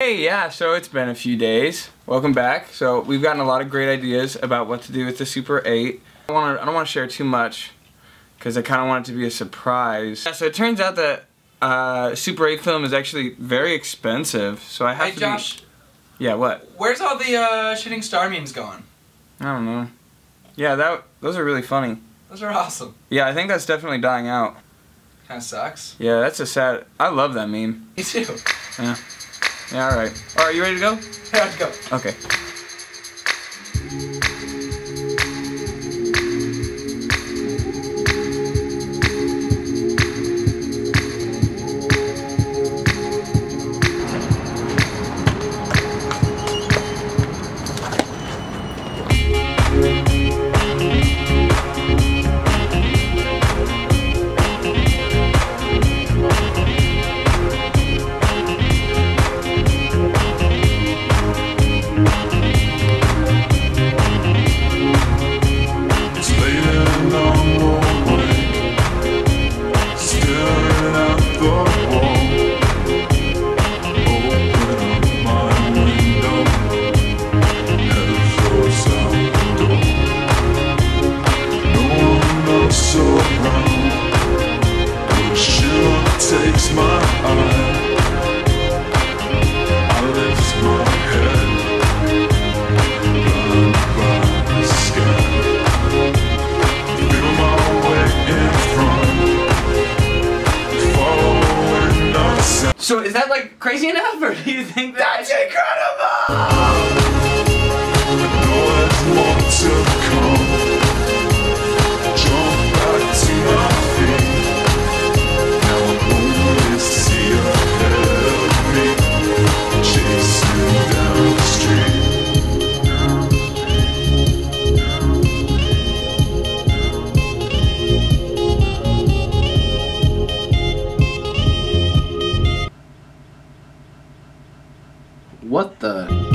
Hey, yeah, so it's been a few days. Welcome back. So we've gotten a lot of great ideas about what to do with the Super 8. I don't want to share too much because I kind of want it to be a surprise. Yeah, so it turns out that Super 8 film is actually very expensive. So I have to Josh. Yeah, what? Where's all the shooting star memes going? I don't know. Yeah, those are really funny. Those are awesome. Yeah, I think that's definitely dying out. Kinda sucks. Yeah, that's a sad... I love that meme. Me too. Yeah. Yeah, alright. Alright, you ready to go? Yeah, let's go. Okay. Takes my eye, I lift my head, blind by the sky, feel my way in front, following the sound. So is that like crazy enough, or do you think That's incredible! I know there's more to come, jump back to my feet. What the?